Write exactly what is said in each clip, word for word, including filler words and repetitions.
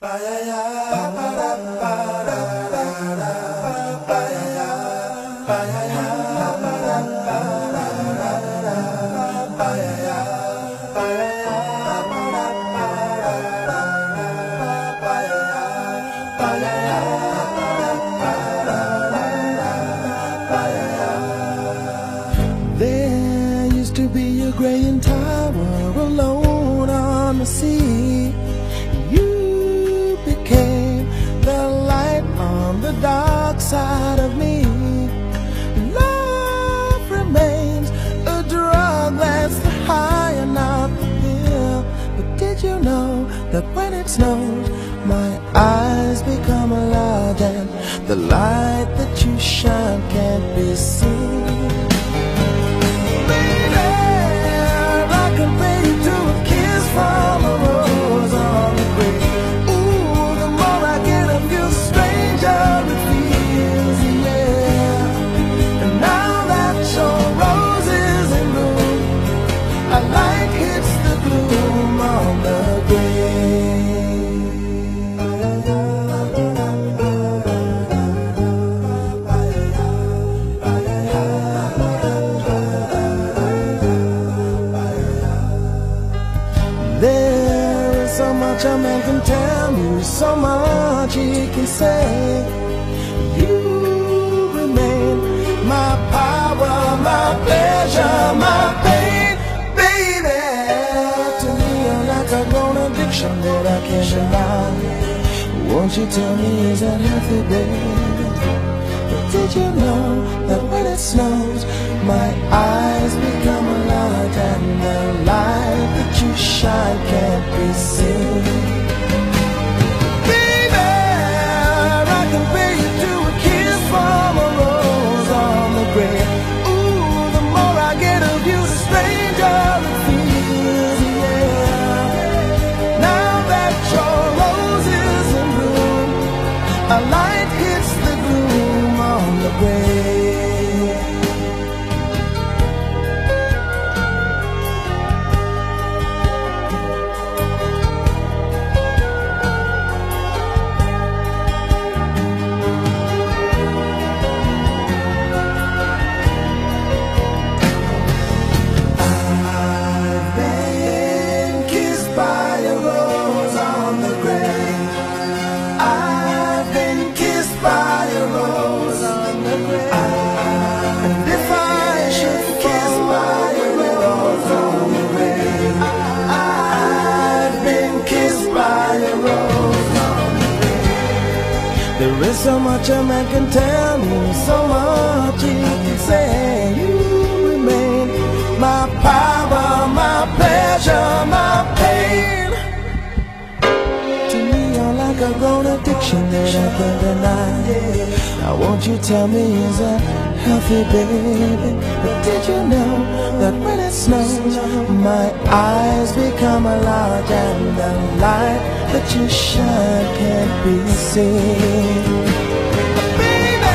There used to be a graying tower alone on the sea. You became the light on the dark side of me. Love remains a drug that's the high and not the pill. But did you know that when it snows, my eyes become large and the light that you shine can't be seen? From a rose on the grave. Ooh, the more I get of you, the stranger it feels, yeah. And now that your rose is in bloom, a light hits the gloom on the grave. There is so much a man can tell me, so much he can say. You remain my power, my pleasure, my pain, baby. To me you're like a grown addiction that I can't deny. Won't you tell me, is that healthy, baby? But did you know that when it snows, my eyes become a light and the light that you shine can't be seen? Baby, I can pay you to a kiss from a rose on the grave. Ooh, the more I get of you, the stranger it feels, yeah. Now that your rose is in bloom, a light hits the gloom on the grave. There is so much a man can tell me, so much he can say. You remain my power, my pleasure, my pain. To me you're like a grown addiction that I can't deny. Now won't you tell me, is that healthy, baby? But did you know that when it snows, my eyes become a large and the light that you shine can't be seen? Baby,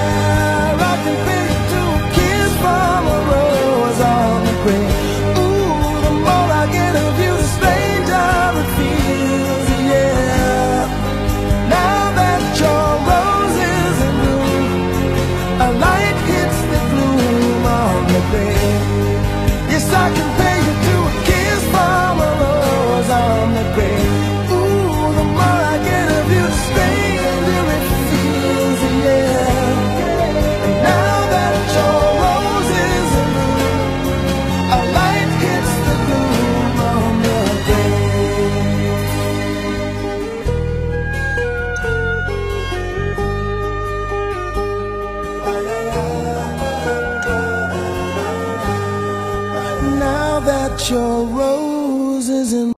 I can pay you to a kiss from a rose on the grave. Ooh, the more I get of you, the stranger it feels, yeah. Now that your rose is in bloom, a light hits the gloom on the grave. Yes, I can pay you to a kiss from a rose on the grave. Ooh, the more I get of you, the stranger it feels, yeah. And now that your rose is in bloom, a light hits the gloom on the grave. Now that your rose is in